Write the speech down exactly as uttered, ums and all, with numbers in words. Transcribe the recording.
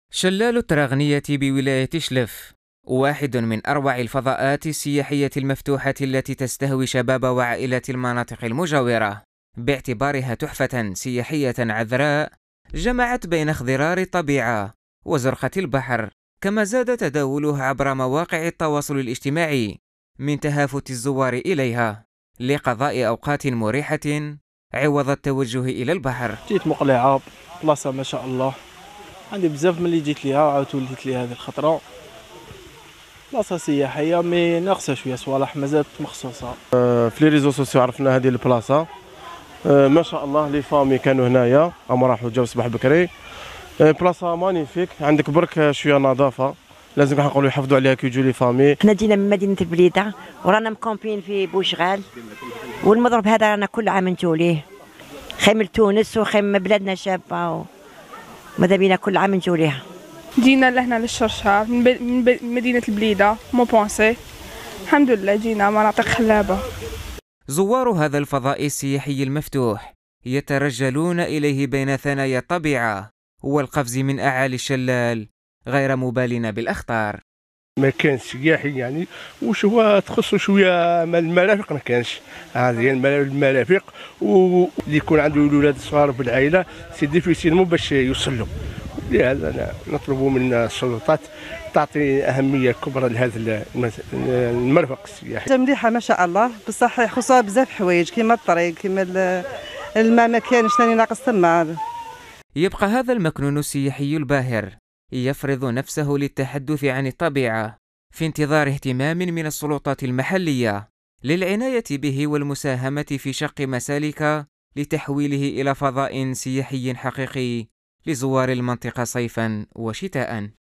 شلال التراغنية بولاية شلف واحد من أروع الفضاءات السياحية المفتوحة التي تستهوي شباب وعائلات المناطق المجاورة، باعتبارها تحفة سياحية عذراء جمعت بين اخضرار الطبيعة وزرقة البحر، كما زاد تداوله عبر مواقع التواصل الاجتماعي من تهافت الزوار إليها لقضاء أوقات مريحة عوض التوجه إلى البحر. جيت مقلعة بلاصة ما شاء الله، عندي بزاف ملي جيت ليها وعاود وليت ليها هذه الخطرة. بلاصة سياحية مي ناقصة شوية صوالح مازالت مخصوصة. في لي ريزو سوسيو عرفنا هذه البلاصة، ما شاء الله لي فامي كانوا هنايا، هم راحوا جاو صباح بكري. بلاصة مانيفيك، عندك برك شوية نظافة لازم نقولوا يحافظوا عليها كي يجوا لي فامي. حنا جينا من مدينة البليدة ورانا مكومبين في بوشغال، والمضرب هذا رانا كل عام نجوا ليه، خيم تونس وخيم بلادنا شابة وماذا بينا كل عام نجوا ليها. جينا لهنا للشرشار من, ب... من, ب... من مدينة البليدة مو بونسي، الحمد لله جينا مناطق خلابة. زوار هذا الفضاء السياحي المفتوح يترجلون إليه بين ثنايا الطبيعة والقفز من أعالي الشلال غير مبالين بالأخطار. ما كانش سياحي يعني، واش هو تخصو شويه مال المرافق ما كانش هذه المرافق، واللي يكون عنده الاولاد الصغار بالعائله سي ديفيسيل مو باش يوصل له. لهذا نطلب من السلطات تعطي اهميه كبرى لهذا المرفق السياحي. مليحه ما شاء الله، بصح يخصها بزاف حوايج كيما الطريق كيما الماء ما كانش ثاني ناقص تما. يبقى هذا المكنون السياحي الباهر يفرض نفسه للتحدث عن الطبيعة في انتظار اهتمام من السلطات المحلية للعناية به والمساهمة في شق مسالك لتحويله إلى فضاء سياحي حقيقي لزوار المنطقة صيفا وشتاء.